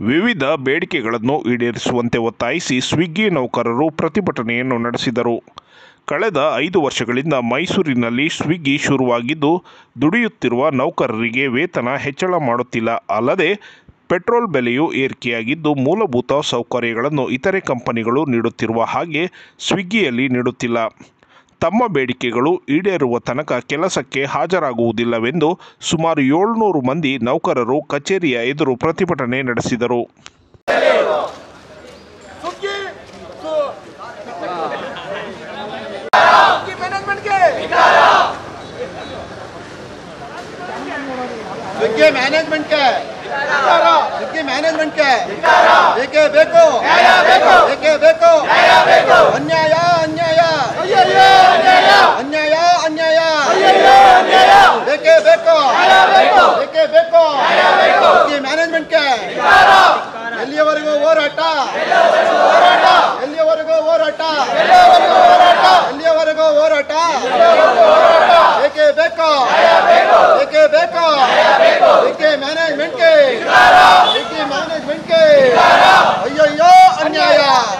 ವಿವಿಧ ಬೇಡಿಕೆಗಳನ್ನು ಈಡೇರಿಸುವಂತೆ ಒತ್ತಾಯಿಸಿ ಸ್ವಿಗ್ಗಿ ನೌಕರರು ಪ್ರತಿಭಟನೆಯನ್ನು ನಡೆಸಿದರು. ಕಳೆದ 5 ವರ್ಷಗಳಿಂದ ಮೈಸೂರಿನಲ್ಲಿ ಸ್ವಿಗ್ಗಿ ಶುರುವಾಗಿದ್ದು, ದುಡಿಯುತ್ತಿರುವ ನೌಕರರಿಗೆ ವೇತನ ಹೆಚ್ಚಳ ಮಾಡುತ್ತಿಲ್ಲ. ಅಲ್ಲದೆ ಪೆಟ್ರೋಲ್ ಬೆಲೆಯೂ ಏರಿಕೆಯಾಗಿದ್ದು, ಮೂಲಭೂತ ಸೌಕರ್ಯಗಳನ್ನು ಇತರೆ ಕಂಪನಿಗಳು ನೀಡುತ್ತಿರುವ ಹಾಗೆ ಸ್ವಿಗ್ಗಿಯಲ್ಲಿ ನೀಡುತ್ತಿಲ್ಲ. ತಮ್ಮ ಬೇಡಿಕೆಗಳು ಈಡೇರುವ ತನಕ ಕೆಲಸಕ್ಕೆ ಹಾಜರಾಗುವುದಿಲ್ಲವೆಂದು ಸುಮಾರು 700 ಮಂದಿ ನೌಕರರು ಕಚೇರಿಯ ಎದುರು ಪ್ರತಿಭಟನೆ ನಡೆಸಿದರು. स्विग्गी मैनेजमेंट के स्विग्गी मैनेजमेंट के बेके बेको बेके बेको अन्याय अन्याय अन्याय अन्याय बेके बेको बेके बेको स्विग्गी मैनेजमेंट के ಎಲ್ಲಿಯವರೆಗೂ ಹೋರಾಟ ಎಲ್ಲಿಯವರೆಗೂ ಹೋರಾಟ ಎಲ್ಲಿಯವರೆಗೂ ಹೋರಾಟ ಬೇಕೇ ಬೇಕೋ ಬೇಕೇ ಬೇಕೋ ಸ್ವಿಗ್ಗಿ ಮ್ಯಾನೇಜ್ಮೆಂಟ್ ಗೆ ಸ್ವಿಗ್ಗಿ ಮ್ಯಾನೇಜ್ಮೆಂಟ್ ಗೆ ಅಯ್ಯಯ್ಯೋ ಅನ್ಯಾಯ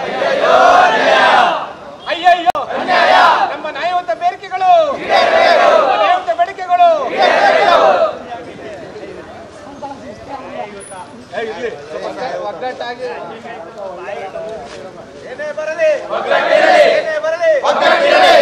ಅಯ್ಯಯ್ಯೋ ಅನ್ಯಾಯ. ನಮ್ಮ ನ್ಯಾಯಯುತ ಬೇಡಿಕೆಗಳು ನ್ಯಾಯಯುತ ಬೇಡಿಕೆಗಳು ಒಗ್ಗಟ್ಟಾಗಿ ಏನೇ ಬರಲಿ ಏನೇ ಬರಲಿ ಒಗ್ಗಟ್ಟಿರಲಿ.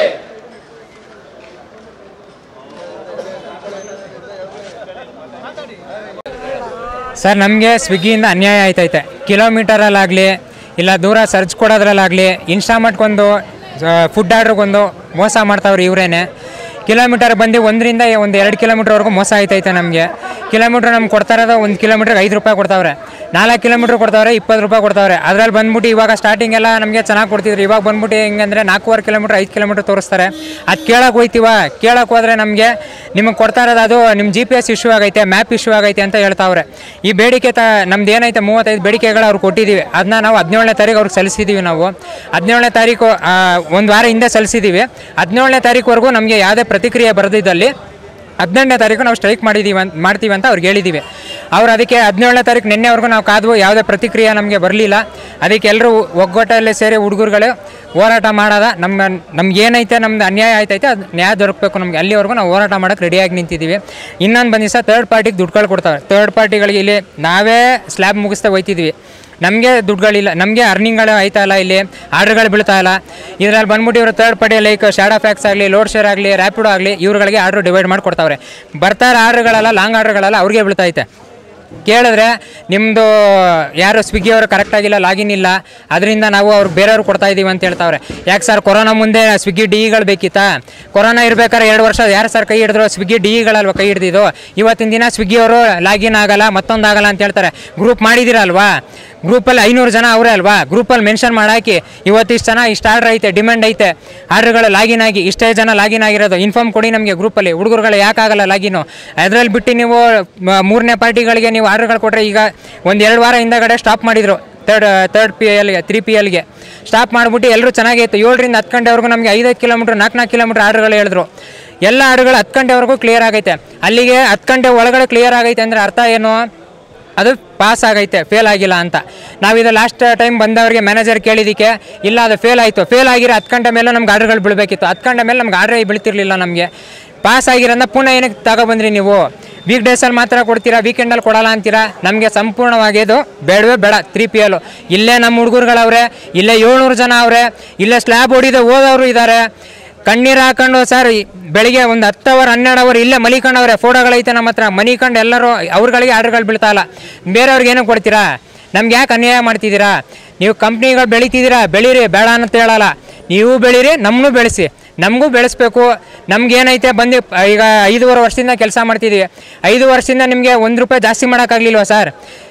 ಸರ್, ನಮಗೆ ಸ್ವಿಗ್ಗಿಯಿಂದ ಅನ್ಯಾಯ ಆಯ್ತೈತೆ. ಕಿಲೋಮೀಟರಲ್ಲಾಗಲಿ ಇಲ್ಲ ದೂರ ಸರ್ಚ್ ಕೊಡೋದ್ರಲ್ಲಾಗಲಿ ಇನ್ಸ್ಟಾಮಾರ್ಟ್ಗೊಂದು ಫುಡ್ ಆರ್ಡ್ರಿಗೊಂದು ಮೋಸ ಮಾಡ್ತಾವ್ರಿ ಇವರೇನೆ. ಕಿಲೋಮೀಟರ್ ಬಂದು 1ರಿಂದ 2 ಕಿಲೋಮೀಟ್ರ್ವರೆಗೂ ಮೋಸ ಆಯ್ತೈತೆ ನಮಗೆ. ಕಿಲೋಮೀಟ್ರ್ ನಮ್ಗೆ ಕೊಡ್ತಾ ಇರೋದು 1 ಕಿಲೋಮೀಟ್ರಿಗೆ 5 ರೂಪಾಯಿ ಕೊಡ್ತಾವ್ರೆ, 4 ಕಿಲೋಮೀಟ್ರ್ ಕೊಡ್ತಾವ್ರೆ 20 ರೂಪಾಯಿ ಕೊಡ್ತಾವ್ರೆ. ಅದ್ರಲ್ಲಿ ಬಂದ್ಬಿಟ್ಟು ಇವಾಗ ಸ್ಟಾರ್ಟಿಂಗ್ ಎಲ್ಲ ನಮಗೆ ಚೆನ್ನಾಗಿ ಕೊಡ್ತಿದ್ರು. ಇವಾಗ ಬಂದ್ಬಿಟ್ಟು ಹೆಂಗಂದರೆ 4.5 ಕಿಲೋಮೀಟ್ರ್ 5 ಕಿಲೋಮೀಟ್ರ್ ತೋರಿಸ್ತಾರೆ. ಅದು ಕೇಳಕ್ಕೆ ಕೇಳಕ್ಕೆ ಹೋದರೆ ನಮಗೆ ನಿಮಗೆ ಕೊಡ್ತಾ ಇರೋದು ಅದು ನಿಮ್ಮ GPS ಇಶ್ಯೂ ಆಗೈತೆ, ಮ್ಯಾಪ್ ಇಶ್ಯೂ ಆಗೈತೆ ಅಂತ ಹೇಳ್ತಾವ್ರೆ. ಈ ಬೇಡಿಕೆ ನಮ್ದು ಏನೈತೆ 35 ಬೇಡಿಕೆಗಳು ಅವ್ರು ಕೊಟ್ಟಿದ್ದೀವಿ. ಅದನ್ನ ನಾವು 17ನೇ ತಾರೀಕು ಅವ್ರಿಗೆ ಸಲ್ಲಿಸಿದ್ದೀವಿ. ನಾವು 17ನೇ ತಾರೀಕು ಒಂದು ವಾರ ಹಿಂದೆ ಸಲ್ಲಿಸಿದ್ದೀವಿ. 17ನೇ ತಾರೀಕುವರೆಗೂ ನಮಗೆ ಯಾವುದೇ ಪ್ರತಿಕ್ರಿಯೆ ಬರೆದಿದ್ದಲ್ಲಿ 18ನೇ ತಾರೀಕು ನಾವು ಸ್ಟ್ರೈಕ್ ಮಾಡ್ತೀವಿ ಅಂತ ಅವ್ರಿಗೆ ಹೇಳಿದ್ದೀವಿ. ಅವ್ರು ಅದಕ್ಕೆ 17ನೇ ತಾರೀಕು ನಿನ್ನೆವರೆಗೂ ನಾವು ಕಾದ್ವು, ಯಾವುದೇ ಪ್ರತಿಕ್ರಿಯೆ ನಮಗೆ ಬರಲಿಲ್ಲ. ಅದಕ್ಕೆ ಎಲ್ಲರೂ ಒಗ್ಗಟ್ಟಲ್ಲಿ ಸೇರಿ ಹುಡುಗರುಗಳು ಹೋರಾಟ ಮಾಡೋದ. ನಮ್ಗೆ ಏನೈತೆ ನಮ್ದು ಅನ್ಯಾಯ ಆಯ್ತೈತೆ ಅದು ನ್ಯಾಯ ದೊರಕಬೇಕು ನಮಗೆ. ಅಲ್ಲಿವರೆಗೂ ನಾವು ಹೋರಾಟ ಮಾಡೋಕ್ಕೆ ರೆಡಿಯಾಗಿ ನಿಂತಿದ್ದೀವಿ. ಇನ್ನೊಂದು ಬಂದು ಸಹ ಥರ್ಡ್ ಪಾರ್ಟಿಗೆ ದುಡ್ಡುಗಳು ಕೊಡ್ತಾರೆ. ಥರ್ಡ್ ಪಾರ್ಟಿಗಳಿಗೆ ಇಲ್ಲಿ ನಾವೇ ಸ್ಲ್ಯಾಬ್ ಮುಗಿಸ್ತಾ ಹೋಯ್ತಿದ್ವಿ. ನಮಗೆ ದುಡ್ಡುಗಳಿಲ್ಲ, ನಮಗೆ ಅರ್ನಿಂಗ್ಗಳು ಆಯ್ತಾ ಇಲ್ಲ, ಇಲ್ಲಿ ಆರ್ಡ್ರ್ಗಳು ಬೀಳ್ತಾ ಇಲ್ಲ. ಇದರಲ್ಲಿ ಬಂದ್ಬಿಟ್ಟು ಇವರು third party like Shadowfax ಆಗಲಿ, ಲೋಡ್ ಶೇರ್ ಆಗಲಿ, ರ್ಯಾಪಿಡೋ ಆಗಲಿ ಇವ್ರುಗಳಿಗೆ ಆರ್ಡ್ರ್ ಡಿವೈಡ್ ಮಾಡಿ ಕೊಡ್ತಾವ್ರೆ. ಬರ್ತಾರೆ ಆರ್ಡ್ರ್ಗಳೆಲ್ಲ ಲಾಂಗ್ ಆರ್ಡ್ರ್ಗಳೆಲ್ಲ ಅವ್ರಿಗೆ ಬೀಳ್ತೈತೆ. ಕೇಳಿದ್ರೆ ನಿಮ್ಮದು ಯಾರು ಸ್ವಿಗ್ಗಿಯವರು ಕರೆಕ್ಟಾಗಿಲ್ಲ, ಲಾಗಿನ್ ಇಲ್ಲ, ಅದರಿಂದ ನಾವು ಅವ್ರಿಗೆ ಬೇರೆಯವ್ರು ಕೊಡ್ತಾಯಿದ್ದೀವಿ ಅಂತ ಹೇಳ್ತಾವ್ರೆ. ಯಾಕೆ ಸರ್, ಕೊರೋನಾ ಮುಂದೆ ಸ್ವಿಗ್ಗಿ ಡಿಇಗಳು ಬೇಕಿತ್ತಾ? ಕೊರೋನಾ ಇರ್ಬೇಕಾದ್ರೆ 2 ವರ್ಷ ಯಾರು ಸರ್ ಕೈ ಹಿಡಿದ್ರು? ಸ್ವಿಗ್ಗಿ ಡಿಇಗಳಲ್ವ ಕೈ ಹಿಡಿದಿದ್ದು. ಇವತ್ತಿನ ದಿನ ಸ್ವಿಗ್ಗಿಯವರು ಲಾಗಿನ್ ಆಗಲ್ಲ, ಮತ್ತೊಂದಾಗಲ್ಲ ಅಂತ ಹೇಳ್ತಾರೆ. ಗ್ರೂಪ್ ಮಾಡಿದ್ದೀರಲ್ವಾ? ಗ್ರೂಪಲ್ಲಿ 500 ಜನ ಅವರೇ ಅಲ್ವಾ? ಗ್ರೂಪಲ್ಲಿ ಮೆನ್ಷನ್ ಮಾಡಾಕಿ ಇವತ್ತಿಷ್ಟು ಜನ ಇಷ್ಟು ಆರ್ಡ್ರ್ ಐತೆ, ಡಿಮ್ಯಾಂಡ್ ಐತೆ, ಆರ್ಡ್ರ್ಗಳು ಲಾಗಿನ್ ಆಗಿ ಇಷ್ಟೇ ಜನ ಲಾಗಿನ್ ಆಗಿರೋದು ಇನ್ಫಾರ್ಮ್ ಕೊಡಿ ನಮಗೆ ಗ್ರೂಪಲ್ಲಿ. ಹುಡುಗರುಗಳು ಯಾಕಾಗಲ್ಲ ಲಾಗಿನು? ಅದರಲ್ಲಿ ಬಿಟ್ಟು ನೀವು 3ನೇ ಪಾರ್ಟಿಗಳಿಗೆ ನೀವು ಆರ್ಡ್ರ್ಗಳು ಕೊಟ್ಟರೆ ಈಗ 1-2 ವಾರ ಹಿಂದಗಡೆ ಸ್ಟಾಪ್ ಮಾಡಿದರು. ಥರ್ಡ್ PLಗೆ 3PLಗೆ ಸ್ಟಾಪ್ ಮಾಡಿಬಿಟ್ಟು ಎಲ್ಲರೂ ಚೆನ್ನಾಗಿತ್ತು. 7ರಿಂದ 10 ಗಂಟೆವರೆಗೂ ನಮಗೆ 5 ಕಿಲೋಮೀಟ್ರ್ 4 ಕಿಲೋಮೀಟ್ರ್ ಆರ್ಡ್ರ್ಗಳು ಹೇಳಿದ್ರು. ಎಲ್ಲ ಆರ್ಡ್ರ್ಗಳು 10 ಗಂಟೆವರೆಗೂ ಕ್ಲಿಯರ್ ಆಗೈತೆ. ಅಲ್ಲಿಗೆ 10 ಗಂಟೆ ಒಳಗಡೆ ಕ್ಲಿಯರ್ ಆಗೈತೆ ಅಂದರೆ ಅರ್ಥ ಏನು? ಅದು ಪಾಸ್ ಆಗೈತೆ, ಫೇಲ್ ಆಗಿಲ್ಲ ಅಂತ. ನಾವಿದು ಲಾಸ್ಟ್ ಟೈಮ್ ಬಂದವರಿಗೆ ಮ್ಯಾನೇಜರ್ ಕೇಳಿದ್ದಕ್ಕೆ ಇಲ್ಲ ಅದು ಫೇಲ್ ಆಯಿತು. ಫೇಲ್ ಆಗಿರೋ 10 ಗಂಟೆ ಮೇಲೆ ನಮ್ಗೆ ಆರ್ಡ್ರ್ಗಳು ಬೀಳಬೇಕಿತ್ತು. 10 ಗಂಟೆ ಮೇಲೆ ನಮ್ಗೆ ಆರ್ಡ್ರೇ ಬೀಳ್ತಿರ್ಲಿಲ್ಲ. ನಮಗೆ ಪಾಸ್ ಆಗಿರೋದನ್ನ ಪುನಃ ಏನಕ್ಕೆ ತಗೊಬಂದ್ರಿ ನೀವು? ವೀಕ್ ಡೇಸಲ್ಲಿ ಮಾತ್ರ ಕೊಡ್ತೀರಾ, ವೀಕೆಂಡಲ್ಲಿ ಕೊಡಲ್ಲ ಅಂತೀರಾ. ನಮಗೆ ಸಂಪೂರ್ಣವಾಗಿದು ಬೇಡವೇ ಬೇಡ. 3PL ಇಲ್ಲೇ ನಮ್ಮ ಹುಡುಗರುಗಳವ್ರೆ, ಇಲ್ಲೇ 700 ಜನ ಅವರೇ, ಇಲ್ಲೇ ಸ್ಲ್ಯಾಬ್ ಹೊಡಿದೆ ಓದೋರು ಇದ್ದಾರೆ. ಕಣ್ಣೀರು ಹಾಕೊಂಡು ಸರ್ ಬೆಳಿಗ್ಗೆ ಒಂದು 10 ಅವರ್ 12 ಅವರ್ ಇಲ್ಲೇ ಮಲಿಕೊಂಡವ್ರೆ. ಫೋಟೋಗಳೈತೆ ನಮ್ಮ ಹತ್ರ. ಮನಿಕೊಂಡು ಎಲ್ಲರೂ ಅವ್ರುಗಳಿಗೆ ಆರ್ಡ್ರ್ಗಳು ಬೀಳ್ತಾ ಇಲ್ಲ. ಬೇರೆಯವ್ರಿಗೆ ಏನೋ ಕೊಡ್ತೀರಾ? ನಮ್ಗೆ ಯಾಕೆ ಅನ್ಯಾಯ ಮಾಡ್ತಿದ್ದೀರಾ? ನೀವು ಕಂಪ್ನಿಗಳು ಬೆಳಿತಿದ್ದೀರಾ, ಬೆಳೀರಿ, ಬೇಡ ಅಂತ ಹೇಳಲ್ಲ. ನೀವು ಬೆಳೀರಿ, ನಮ್ಮನ್ನೂ ಬೆಳೆಸಿ, ನಮಗೂ ಬೆಳೆಸ್ಬೇಕು. ನಮ್ಗೇನೈತೆ ಬಂದು ಈಗ 5.5 ವರ್ಷದಿಂದ ಕೆಲಸ ಮಾಡ್ತಿದ್ದೀವಿ. 5 ವರ್ಷದಿಂದ ನಿಮಗೆ 1 ರೂಪಾಯಿ ಜಾಸ್ತಿ ಮಾಡೋಕ್ಕಾಗಲಿಲ್ವ ಸರ್?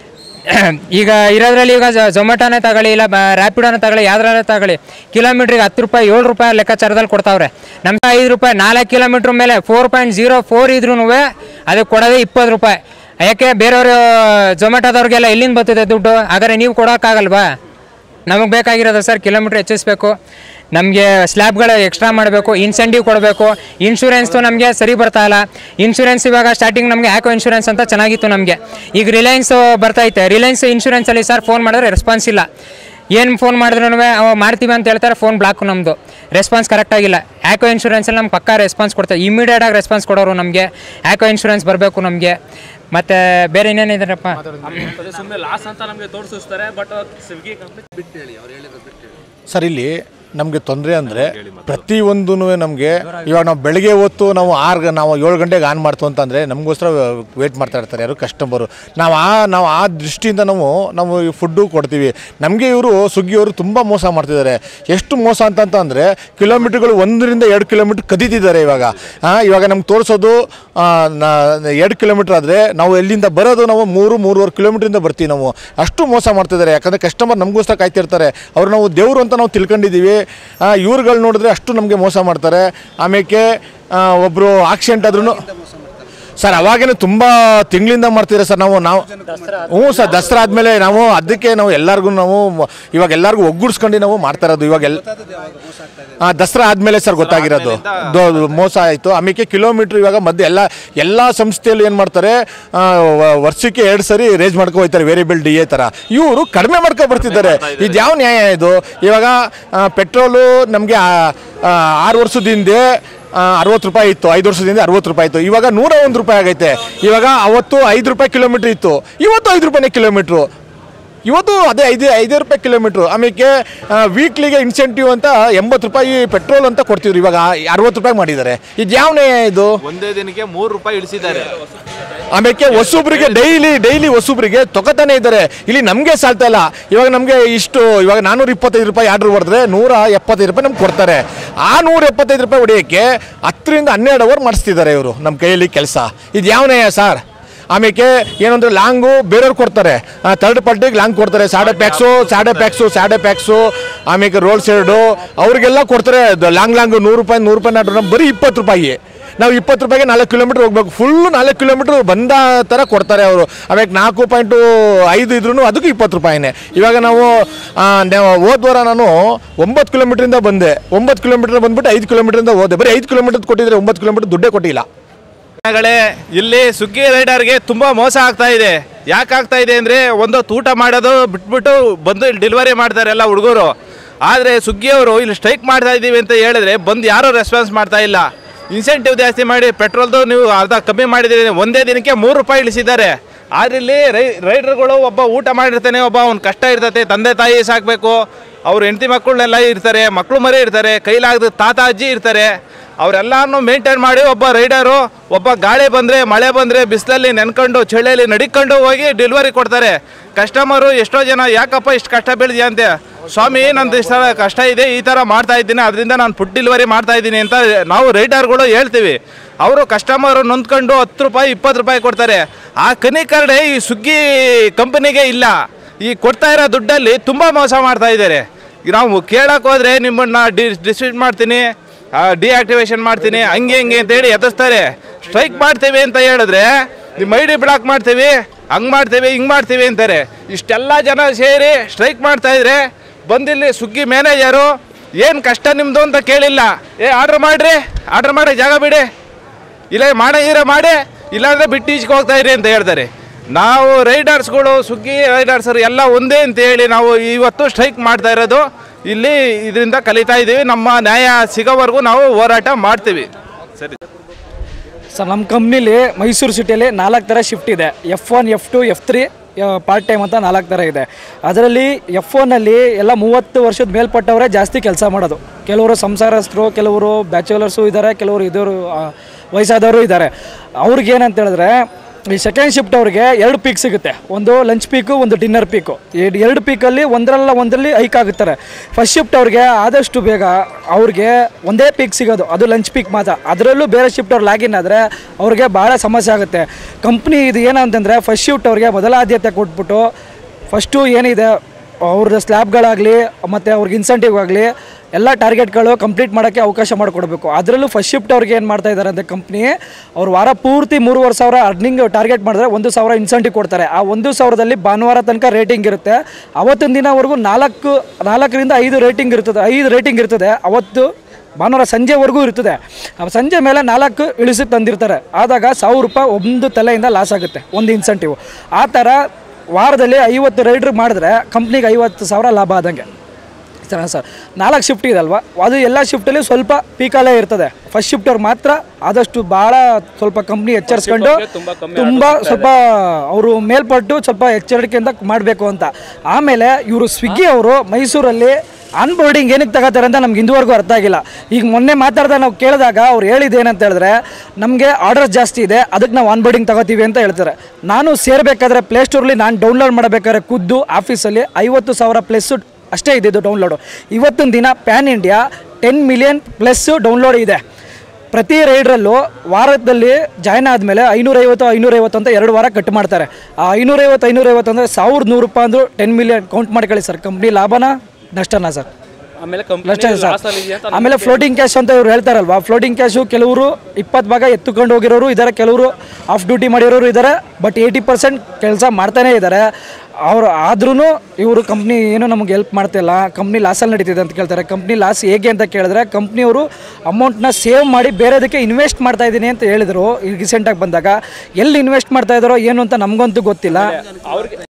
ಈಗ ಇರೋದ್ರಲ್ಲಿ ಈಗ ಝೊಮ್ಯಾಟೋನೇ ತಗೊಳ್ಳಿ, ಇಲ್ಲ ರ್ಯಾಪಿಡೋನೇ ತಗೊಳ್ಳಿ, ಯಾವ್ದ್ರಲ್ಲೇ ತಗೊಳ್ಳಿ, ಕಿಲೋಮೀಟ್ರಿಗೆ 10 ರೂಪಾಯಿ 7 ರೂಪಾಯಿ ಲೆಕ್ಕಾಚಾರದಲ್ಲಿ ಕೊಡ್ತಾವ್ರೆ. ನಮ್ಮ 5 ರೂಪಾಯಿ 4 ಕಿಲೋಮೀಟ್ರ್ ಮೇಲೆ 4.04 ಇದ್ರೂ ಅದಕ್ಕೆ ಕೊಡೋದೇ 20 ರೂಪಾಯಿ. ಯಾಕೆ ಬೇರೆಯವರು ಝೊಮ್ಯಾಟೋದವ್ರಿಗೆಲ್ಲ ಎಲ್ಲಿಂದ ಬರ್ತದೆ ದುಡ್ಡು? ಹಾಗಾದ್ರೆ ನೀವು ಕೊಡೋಕ್ಕಾಗಲ್ವಾ? ನಮಗೆ ಬೇಕಾಗಿರೋದು ಸರ್ ಕಿಲೋಮೀಟ್ರ್ ಹೆಚ್ಚಿಸ್ಬೇಕು. ನಮಗೆ ಸ್ಲ್ಯಾಬ್ಗಳು ಎಕ್ಸ್ಟ್ರಾ ಮಾಡಬೇಕು, ಇನ್ಸೆಂಟಿವ್ ಕೊಡಬೇಕು. ಇನ್ಶೂರೆನ್ಸ್ದು ನಮಗೆ ಸರಿ ಬರ್ತಾ ಇಲ್ಲ. ಇನ್ಶೂರೆನ್ಸ್ ಇವಾಗ ಸ್ಟಾರ್ಟಿಂಗ್ ನಮಗೆ ಆ್ಯಕೋ ಇನ್ಶೂರೆನ್ಸ್ ಅಂತ ಚೆನ್ನಾಗಿತ್ತು ನಮಗೆ. ಈಗ ರಿಲಯನ್ಸ್ ಬರ್ತೈತೆ. ರಿಲಯನ್ಸ್ ಇನ್ಶೂರೆನ್ಸಲ್ಲಿ ಸರ್ ಫೋನ್ ಮಾಡಿದ್ರೆ ರೆಸ್ಪಾನ್ಸ್ ಇಲ್ಲ. ಏನು ಫೋನ್ ಮಾಡಿದ್ರೂ ಮಾಡ್ತೀವಿ ಅಂತ ಹೇಳ್ತಾರೆ, ಫೋನ್ ಬ್ಲಾಕ್. ನಮ್ಮದು ರೆಸ್ಪಾನ್ಸ್ ಕರೆಕ್ಟಾಗಿಲ್ಲ. ಆ್ಯಕೋ ಇನ್ಶೂರೆನ್ಸಲ್ಲಿ ನಮ್ಗೆ ಪಕ್ಕಾ ರೆಸ್ಪಾನ್ಸ್ ಕೊಡ್ತಾರೆ, ಇಮಿಡಿಯೇಟಾಗಿ ರೆಸ್ಪಾನ್ಸ್ ಕೊಡೋರು ನಮಗೆ. ಆ್ಯಕೋ ಇನ್ಶೂರೆನ್ಸ್ ಬರಬೇಕು ನಮಗೆ. ಮತ್ತು ಬೇರೆ ಇನ್ನೇನಿದ್ರಪ್ಪ ಸುಮ್ಮನೆ ಲಾಸ್ ಅಂತ ನಮಗೆ ತೋರಿಸ್ತಾರೆ. ಬಟ್ ಸ್ವಿಗ್ಗಿ ಕಂಪ್ನಿ ಬಿಟ್ಟು ಹೇಳಿ, ಅವ್ರು ಹೇಳಿದ್ರು ಬಿಟ್ಟು ಹೇಳಿ ಸರ್. ಇಲ್ಲಿ ನಮಗೆ ತೊಂದರೆ ಅಂದರೆ ಪ್ರತಿಯೊಂದು ನಮಗೆ ಇವಾಗ ನಾವು ಬೆಳಗ್ಗೆ ಹೊತ್ತು ನಾವು 7 ಗಂಟೆಗೆ ಆನ್ ಮಾಡ್ತು ಅಂತಂದರೆ ನಮಗೋಸ್ಕರ ವೇಟ್ ಮಾಡ್ತಾ ಇರ್ತಾರೆ ಯಾರು ಕಸ್ಟಮರು. ನಾವು ಆ ದೃಷ್ಟಿಯಿಂದ ನಾವು ಈ ಫುಡ್ಡು ಕೊಡ್ತೀವಿ. ನಮಗೆ ಇವರು ಸ್ವಿಗ್ಗಿಯವರು ತುಂಬ ಮೋಸ ಮಾಡ್ತಿದ್ದಾರೆ. ಎಷ್ಟು ಮೋಸ ಅಂತಂದರೆ ಕಿಲೋಮೀಟ್ರ್ಗಳು 1 ರಿಂದ 2 ಕಿಲೋಮೀಟ್ರ್ ಕದೀತಿದ್ದಾರೆ. ಇವಾಗ ನಮ್ಗೆ ತೋರಿಸೋದು 2 ಕಿಲೋಮೀಟ್ರ್ ಆದರೆ ನಾವು ಎಲ್ಲಿಂದ ಬರೋದು ನಾವು 3-3.5 ಕಿಲೋಮೀಟ್ರಿಂದ ಬರ್ತೀವಿ. ನಾವು ಅಷ್ಟು ಮೋಸ ಮಾಡ್ತಿದ್ದಾರೆ. ಯಾಕಂದರೆ ಕಸ್ಟಮರ್ ನಮಗೋಸ್ಕರ ಕಾಯ್ತಿರ್ತಾರೆ. ಅವರು ನಾವು ದೇವರು ಅಂತ ನಾವು ತಿಳ್ಕೊಂಡಿದ್ದೀವಿ. ಇವ್ರುಗಳು ನೋಡಿದ್ರೆ ಅಷ್ಟು ನಮಗೆ ಮೋಸ ಮಾಡ್ತಾರೆ. ಆಮೇಲೆ ಒಬ್ಬರು ಆಕ್ಸಿಡೆಂಟ್ ಆದ್ರೂ ಸರ್ ಅವಾಗೇನೆ ತುಂಬ ತಿಂಗಳಿಂದ ಮಾಡ್ತಿದ್ದಾರೆ ಸರ್. ನಾವು ಹ್ಞೂ ಸರ್, ದಸರಾ ಆದಮೇಲೆ ಅದಕ್ಕೆ ಎಲ್ಲರಿಗೂ ಇವಾಗ ಎಲ್ಲರಿಗೂ ಒಗ್ಗೂಡಿಸ್ಕೊಂಡು ನಾವು ಮಾಡ್ತಾ ಇರೋದು. ದಸರಾ ಆದಮೇಲೆ ಸರ್ ಗೊತ್ತಾಗಿರೋದು ಮೋಸ ಆಯಿತು. ಆಮೇಲೆ ಕಿಲೋಮೀಟ್ರ್ ಇವಾಗ ಮಧ್ಯೆ ಎಲ್ಲ ಸಂಸ್ಥೆಯಲ್ಲಿ ಏನು ಮಾಡ್ತಾರೆ, ವರ್ಷಕ್ಕೆ 2 ಸರಿ ರೇಜ್ ಮಾಡ್ಕೊ ಹೋಗ್ತಾರೆ, ವೇರಿಯಬಲ್ DA ಥರ. ಇವರು ಕಡಿಮೆ ಮಾಡ್ಕೊ ಬರ್ತಿದ್ದಾರೆ. ಇದು ಯಾವ ನ್ಯಾಯ ಇದು? ಇವಾಗ ಪೆಟ್ರೋಲು ನಮಗೆ 6 ವರ್ಷದ ಹಿಂದೆ 60 ರೂಪಾಯಿ ಇತ್ತು, 5 ವರ್ಷದಿಂದ 60 ರೂಪಾಯಿ ಇತ್ತು. ಇವಾಗ 101 ರೂಪಾಯಿ ಆಗೈತೆ. ಇವಾಗ ಅವತ್ತು 5 ರೂಪಾಯಿ ಕಿಲೋಮೀಟ್ರ್ ಇತ್ತು, ಇವತ್ತು 5 ರೂಪಾಯಿನೇ ಕಿಲೋಮೀಟ್ರು. ಇವತ್ತು ಅದೇ 5 ರೂಪಾಯಿ ಕಿಲೋಮೀಟ್ರು. ಆಮೇಲೆ ವೀಕ್ಲಿಗೆ ಇನ್ಸೆಂಟಿವ್ ಅಂತ 80 ರೂಪಾಯಿ ಪೆಟ್ರೋಲ್ ಅಂತ ಕೊಡ್ತಿದ್ರು, ಇವಾಗ 60 ರೂಪಾಯಿ ಮಾಡಿದ್ದಾರೆ. ಇದು ಯಾವ ನ್ಯಾಯ ಇದು? ಒಂದೇ ದಿನಕ್ಕೆ 3 ರೂಪಾಯಿ ಇಳಿಸಿದ್ದಾರೆ. ಆಮೇಲೆ ಹೊಸಬ್ರಿಗೆ ಡೈಲಿ ಹೊಸಬ್ರಿಗೆ ತೊಗೊತಾನೆ ಇದ್ದಾರೆ. ಇಲ್ಲಿ ನಮಗೆ ಸಾಲ್ತಾ ಇಲ್ಲ. ಇವಾಗ ನಮಗೆ ಇವಾಗ 425 ರೂಪಾಯಿ ಆರ್ಡ್ರ್ ಹೊಡೆದ್ರೆ 175 ರೂಪಾಯಿ ನಮ್ಗೆ ಕೊಡ್ತಾರೆ. ಆ 175 ರೂಪಾಯಿ ಹೊಡೆಯೋಕ್ಕೆ 10 ರಿಂದ 12 ಅವರ್ ಮಾಡಿಸ್ತಿದ್ದಾರೆ ಇವರು ನಮ್ಮ ಕೈಯಲ್ಲಿ ಕೆಲಸ. ಇದು ಯಾವ ನ್ಯಾಯ ಸರ್? ಆಮೇಲೆ ಏನಂದ್ರೆ ಲಾಂಗು ಬೇರೆಯವ್ರು ಕೊಡ್ತಾರೆ, ಥರ್ಡ್ ಪಾರ್ಟಿಗೆ ಲಾಂಗ್ ಕೊಡ್ತಾರೆ. ಸ್ಯಾಡೆ ಪ್ಯಾಕ್ಸು ಆಮೇಲೆ ರೋಡ್ ಸೈಡು ಅವ್ರಿಗೆಲ್ಲ ಕೊಡ್ತಾರೆ. ಲಾಂಗ್ 100 ರೂಪಾಯಿ ನಾಟು ಬರೀ 20 ರೂಪಾಯಿ. ನಾವು 20 ರೂಪಾಯಿಗೆ 4 ಕಿಲೋಮೀಟ್ರ್ ಹೋಗ್ಬೇಕು. ಫುಲ್ 4 ಕಿಲೋಮೀಟ್ರ್ ಬಂದ ಥರ ಕೊಡ್ತಾರೆ ಅವರು. ಆಮೇಲೆ 4.5 ಇದ್ರೂ ಅದಕ್ಕೂ 20 ರೂಪಾಯಿನೇ. ಇವಾಗ ನಾವು ಹೋದ್ವಾರ ನಾನು 9 ಕಿಲೋಮೀಟ್ರಿಂದ ಬಂದೆ. 9 ಕಿಲೋಮೀಟ್ರ್ ಬಂದ್ಬಿಟ್ಟು 5 ಕಿಲೋಮೀಟ್ರಿಂದ ಹೋದೆ. ಬರೀ 5 ಕಿಲೋಮೀಟ್ರ್ ಕೊಟ್ಟಿದ್ರೆ 9 ಕಿಲೋಮೀಟ್ರ್ ದುಡ್ಡೇ ಕೊಟ್ಟಿಲ್ಲ. ಇಲ್ಲಿ ಸ್ವಿಗ್ಗಿ ರೈಡರ್ಗೆ ತುಂಬ ಮೋಸ ಆಗ್ತಾ ಇದೆ. ಯಾಕೆ ಆಗ್ತಾ ಇದೆ ಅಂದರೆ, ಒಂದು ಊಟ ಮಾಡೋದು ಬಿಟ್ಬಿಟ್ಟು ಬಂದು ಇಲ್ಲಿ ಡೆಲಿವರಿ ಮಾಡ್ತಾರೆ ಎಲ್ಲ ಹುಡುಗರು. ಆದರೆ ಸ್ವಿಗ್ಗಿಯವರು ಇಲ್ಲಿ ಸ್ಟ್ರೈಕ್ ಮಾಡ್ತಾ ಇದ್ದೀವಿ ಅಂತ ಹೇಳಿದ್ರೆ ಬಂದು ಯಾರೂ ರೆಸ್ಪಾನ್ಸ್ ಮಾಡ್ತಾ ಇಲ್ಲ. ಇನ್ಸೆಂಟಿವ್ ಜಾಸ್ತಿ ಮಾಡಿ ಪೆಟ್ರೋಲ್ದು ನೀವು ಅರ್ಧ ಕಮ್ಮಿ ಮಾಡಿದ್ದೀರಿ. ಒಂದೇ ದಿನಕ್ಕೆ 3 ರೂಪಾಯಿ ಇಳಿಸಿದ್ದಾರೆ. ಆದರೆ ಇಲ್ಲಿ ರೈಡರ್ಗಳು ಒಬ್ಬ ಊಟ ಮಾಡಿರ್ತಾನೆ, ಒಬ್ಬ ಅವ್ನ ಕಷ್ಟ ಇರ್ತೈತೆ, ತಂದೆ ತಾಯಿ ಸಾಕಬೇಕು, ಅವ್ರ ಹೆಂಡತಿ ಮಕ್ಕಳನ್ನೆಲ್ಲ ಇರ್ತಾರೆ, ಮಕ್ಕಳು ಮರಿ ಇರ್ತಾರೆ, ಕೈಲಾಗದ ತಾತ ಅಜ್ಜಿ ಇರ್ತಾರೆ. ಅವರೆಲ್ಲನೂ ಮೇಂಟೈನ್ ಮಾಡಿ ಒಬ್ಬ ರೈಡರು ಗಾಳಿ ಬಂದರೆ ಮಳೆ ಬಂದರೆ ಬಿಸಿಲಲ್ಲಿ ನೆನ್ಕೊಂಡು ಚಳಿಯಲ್ಲಿ ನಡಿಕೊಂಡು ಹೋಗಿ ಡೆಲಿವರಿ ಕೊಡ್ತಾರೆ. ಕಸ್ಟಮರು ಎಷ್ಟೋ ಜನ ಯಾಕಪ್ಪ ಇಷ್ಟು ಕಷ್ಟ ಬೀಳಿದ್ಯಾ ಅಂತೆ, ಸ್ವಾಮಿ ನಂದು ಇಷ್ಟು ಕಷ್ಟ ಇದೆ, ಈ ಥರ ಮಾಡ್ತಾ ಇದ್ದೀನಿ, ಅದರಿಂದ ನಾನು ಫುಡ್ ಡೆಲಿವರಿ ಮಾಡ್ತಾ ಇದ್ದೀನಿ ಅಂತ ನಾವು ರೈಡರ್ಗಳು ಹೇಳ್ತೀವಿ. ಅವರು ಕಸ್ಟಮರು ನೊಂದ್ಕೊಂಡು 10 ರೂಪಾಯಿ 20 ರೂಪಾಯಿ ಕೊಡ್ತಾರೆ. ಆ ಕನಿಕರಡೆ ಈ ಸ್ವಿಗ್ಗಿ ಕಂಪನಿಗೆ ಇಲ್ಲ. ಈ ಕೊಡ್ತಾ ಇರೋ ದುಡ್ಡಲ್ಲಿ ತುಂಬ ಮೋಸ ಮಾಡ್ತಾ ಇದ್ದಾರೆ. ನಾವು ಕೇಳಕ್ಕೆ ಹೋದರೆ ನಿಮ್ಮನ್ನು ಡಿಸ್ಟ್ರಿಬ್ಯೂಟ್ ಮಾಡ್ತೀನಿ, ಡಿಆಕ್ಟಿವೇಶನ್ ಮಾಡ್ತೀನಿ, ಹಂಗೆ ಅಂತೇಳಿ ಎದುರಿಸ್ತಾರೆ. ಸ್ಟ್ರೈಕ್ ಮಾಡ್ತೀವಿ ಅಂತ ಹೇಳಿದ್ರೆ ನಿಮ್ಮ ID ಬ್ಲಾಕ್ ಮಾಡ್ತೀವಿ, ಹಂಗೆ ಮಾಡ್ತೀವಿ, ಹಿಂಗೆ ಮಾಡ್ತೀವಿ ಅಂತಾರೆ. ಇಷ್ಟೆಲ್ಲ ಜನ ಸೇರಿ ಸ್ಟ್ರೈಕ್ ಮಾಡ್ತಾಯಿದ್ರೆ ಬಂದಿಲ್ಲಿ ಸ್ವಿಗ್ಗಿ ಮ್ಯಾನೇಜರು ಏನು ಕಷ್ಟ ನಿಮ್ಮದು ಅಂತ ಕೇಳಿಲ್ಲ. ಆರ್ಡ್ರ್ ಮಾಡಿ ಜಾಗ ಬಿಡಿ, ಇಲ್ಲ ಮಾಡಿ, ಇಲ್ಲಾಂದರೆ ಬಿಟ್ಟು ಈಚೆಗೆ ಹೋಗ್ತಾ ಇರಿ ಅಂತ ಹೇಳ್ತಾರೆ. ನಾವು ರೈಡರ್ಸ್ಗಳು ಸ್ವಿಗ್ಗಿ ರೈಡರ್ಸರು ಎಲ್ಲ ಒಂದೇ ಅಂತೇಳಿ ನಾವು ಇವತ್ತು ಸ್ಟ್ರೈಕ್ ಮಾಡ್ತಾ ಇರೋದು. ಇಲ್ಲಿ ಇದರಿಂದ ಕಲಿತಾ ಇದ್ದೀವಿ. ನಮ್ಮ ನ್ಯಾಯ ಸಿಗೋವರೆಗೂ ನಾವು ಹೋರಾಟ ಮಾಡ್ತೀವಿ. ಸರಿ ಸರ್, ನಮ್ಮ ಕಂಪ್ನಿಲಿ ಮೈಸೂರು ಸಿಟಿಯಲ್ಲಿ 4 ಥರ ಶಿಫ್ಟ್ ಇದೆ. F1, F2, F3 part time ಅಂತ 4 ಥರ ಇದೆ. ಅದರಲ್ಲಿ F1ಅಲ್ಲಿ ಎಲ್ಲ 30 ವರ್ಷದ ಮೇಲ್ಪಟ್ಟವರೇ ಜಾಸ್ತಿ ಕೆಲಸ ಮಾಡೋದು. ಕೆಲವರು ಸಂಸಾರಸ್ಥರು, ಕೆಲವರು ಬ್ಯಾಚುಲರ್ಸು ಇದ್ದಾರೆ, ಕೆಲವರು ವಯಸ್ಸಾದವರು ಇದ್ದಾರೆ. ಅವ್ರಿಗೇನಂತ ಹೇಳಿದ್ರೆ ಈ ಸೆಕೆಂಡ್ ಶಿಫ್ಟ್ ಅವ್ರಿಗೆ 2 ಪೀಕ್ ಸಿಗುತ್ತೆ. ಒಂದು ಲಂಚ್ ಪೀಕು, ಒಂದು ಡಿನ್ನರ್ ಪೀಕು. 2 ಪೀಕಲ್ಲಿ ಒಂದರಲ್ಲಿ ಹೈಕ್ ಆಗುತ್ತಾರೆ. ಫಸ್ಟ್ ಶಿಫ್ಟ್ ಅವ್ರಿಗೆ ಆದಷ್ಟು ಬೇಗ ಅವ್ರಿಗೆ ಒಂದೇ ಪೀಕ್ ಸಿಗೋದು, ಅದು ಲಂಚ್ ಪೀಕ್ ಮಾತ್ರ. ಅದರಲ್ಲೂ ಬೇರೆ ಶಿಫ್ಟ್ ಅವ್ರು ಲಾಗಿನ್ ಆದರೆ ಅವ್ರಿಗೆ ಭಾಳ ಸಮಸ್ಯೆ ಆಗುತ್ತೆ. ಕಂಪ್ನಿ ಇದು ಏನಂತಂದರೆ ಫಸ್ಟ್ ಶಿಫ್ಟ್ ಅವ್ರಿಗೆ ಮೊದಲ ಆದ್ಯತೆ ಕೊಟ್ಬಿಟ್ಟು ಫಸ್ಟು ಏನಿದೆ ಅವ್ರ ಸ್ಲ್ಯಾಬ್ಗಳಾಗಲಿ ಮತ್ತು ಅವ್ರಿಗೆ ಇನ್ಸೆಂಟಿವ್ ಆಗಲಿ ಎಲ್ಲ ಟಾರ್ಗೆಟ್ಗಳು ಕಂಪ್ಲೀಟ್ ಮಾಡೋಕ್ಕೆ ಅವಕಾಶ ಮಾಡಿಕೊಡ್ಬೇಕು. ಅದರಲ್ಲೂ ಫಸ್ಟ್ ಶಿಫ್ಟ್ ಅವ್ರಿಗೆ ಏನು ಮಾಡ್ತಾ ಇದ್ದಾರೆ ಅಂದರೆ ಕಂಪ್ನಿ ಅವ್ರು ವಾರ ಪೂರ್ತಿ 3,500 ಅರ್ನಿಂಗ್ ಟಾರ್ಗೆಟ್ ಮಾಡಿದ್ರೆ 1,000 ಇನ್ಸೆಂಟಿವ್ ಕೊಡ್ತಾರೆ. ಆ 1,000ದಲ್ಲಿ ಭಾನುವಾರ ತನಕ ರೇಟಿಂಗ್ ಇರುತ್ತೆ. ಅವತ್ತಿನ ದಿನವರೆಗೂ 4ರಿಂದ 5 ರೇಟಿಂಗ್ ಇರ್ತದೆ. ಅವತ್ತು ಭಾನುವಾರ ಸಂಜೆವರೆಗೂ ಇರ್ತದೆ. ಸಂಜೆ ಮೇಲೆ 4 ಇಳಿಸಿ ತಂದಿರ್ತಾರೆ. ಆದಾಗ 1,000 ರೂಪಾಯಿ ಒಂದು ತಲೆಯಿಂದ ಲಾಸ್ ಆಗುತ್ತೆ, ಒಂದು ಇನ್ಸೆಂಟಿವ್. ಆ ಥರ ವಾರದಲ್ಲಿ 50 ರೈಡ್ರ್ ಮಾಡಿದ್ರೆ ಕಂಪ್ನಿಗೆ 50,000 ಲಾಭ ಆದಂಗೆ ಸರ್. 4 ಶಿಫ್ಟ್ ಇದಲ್ವ, ಅದು ಎಲ್ಲ ಶಿಫ್ಟಲ್ಲಿ ಸ್ವಲ್ಪ ಪೀಕಲ್ಲೇ ಇರ್ತದೆ. ಫಸ್ಟ್ ಶಿಫ್ಟವ್ರು ಮಾತ್ರ ಆದಷ್ಟು ಭಾಳ ಸ್ವಲ್ಪ ಕಂಪ್ನಿ ಎಚ್ಚರಿಸ್ಕೊಂಡು ತುಂಬ ಸ್ವಲ್ಪ ಅವರು ಮೇಲ್ಪಟ್ಟು ಸ್ವಲ್ಪ ಎಚ್ಚರಿಕೆಯಿಂದ ಮಾಡಬೇಕು ಅಂತ. ಆಮೇಲೆ ಇವರು ಸ್ವಿಗ್ಗಿ ಅವರು ಮೈಸೂರಲ್ಲಿ ಆನ್ಬೋರ್ಡಿಂಗ್ ಏನಕ್ಕೆ ತಗೋತಾರೆ ಅಂತ ನಮ್ಗೆ ಇಂದುವರೆಗೂ ಅರ್ಥ ಆಗಿಲ್ಲ. ಈಗ ಮೊನ್ನೆ ನಾವು ಕೇಳಿದಾಗ ಅವ್ರು ಹೇಳಿದ್ದೇನಂತ ಹೇಳಿದ್ರೆ, ನಮಗೆ ಆರ್ಡರ್ಸ್ ಜಾಸ್ತಿ ಇದೆ, ಅದಕ್ಕೆ ನಾವು ಆನ್ಬೋರ್ಡಿಂಗ್ ತಗೋತೀವಿ ಅಂತ ಹೇಳ್ತಾರೆ. ನಾನು ಸೇರಬೇಕಾದ್ರೆ ಪ್ಲೇಸ್ಟೋರಲ್ಲಿ ನಾನು ಡೌನ್ಲೋಡ್ ಮಾಡಬೇಕಾದ್ರೆ ಖುದ್ದು ಆಫೀಸಲ್ಲಿ 50,000 ಪ್ಲಸ್ ಅಷ್ಟೇ ಇದ್ದಿದ್ದು ಡೌನ್ಲೋಡು. ಇವತ್ತಿನ ದಿನ pan India 10 million plus download ಇದೆ. ಪ್ರತಿ ರೈಡ್ರಲ್ಲೂ ವಾರದಲ್ಲಿ ಜಾಯ್ನ್ ಆದಮೇಲೆ 550 ಅಂತ 2 ವಾರ ಕಟ್ ಮಾಡ್ತಾರೆ. ಆ 550 ಅಂದರೆ 1,100 ರೂಪಾಯಿ ಅಂದರೂ 10 ಮಿಲಿಯನ್ ಕೌಂಟ್ ಮಾಡ್ಕೊಳ್ಳಿ ಸರ್. ಕಂಪ್ನಿ ಲಾಭನ ನಷ್ಟನಾ ಸರ್? ಆಮೇಲೆ ಫ್ಲೋಟಿಂಗ್ ಕ್ಯಾಶ್ ಅಂತ ಇವ್ರು ಹೇಳ್ತಾರಲ್ವಾ, ಫ್ಲೋಟಿಂಗ್ ಕ್ಯಾಶು ಕೆಲವರು 20 ಭಾಗ ಎತ್ತುಕೊಂಡು ಹೋಗಿರೋರು ಇದ್ದಾರೆ, ಕೆಲವರು ಆಫ್ ಡ್ಯೂಟಿ ಮಾಡಿರೋರು ಇದ್ದಾರೆ. ಬಟ್ 80% ಕೆಲಸ ಮಾಡ್ತಾನೇ ಇದ್ದಾರೆ. ಅವರು ಆದ್ರೂ ಇವರು ಕಂಪ್ನಿ ಏನು ನಮಗೆ ಹೆಲ್ಪ್ ಮಾಡ್ತಿಲ್ಲ, ಕಂಪ್ನಿ ಲಾಸಲ್ಲಿ ನಡೀತಿದೆ ಅಂತ ಕೇಳ್ತಾರೆ. ಕಂಪ್ನಿ ಲಾಸ್ ಹೇಗೆ ಅಂತ ಕೇಳಿದ್ರೆ, ಕಂಪ್ನಿಯವರು ಅಮೌಂಟ್ನ ಸೇವ್ ಮಾಡಿ ಬೇರೆದಕ್ಕೆ ಇನ್ವೆಸ್ಟ್ ಮಾಡ್ತಾ ಇದ್ದೀನಿ ಅಂತ ಹೇಳಿದರು. ಈಗ ರೀಸೆಂಟಾಗಿ ಬಂದಾಗ ಎಲ್ಲಿ ಇನ್ವೆಸ್ಟ್ ಮಾಡ್ತಾ ಇದ್ದಾರೋ ಏನು ಅಂತ ನಮಗಂತೂ ಗೊತ್ತಿಲ್ಲ.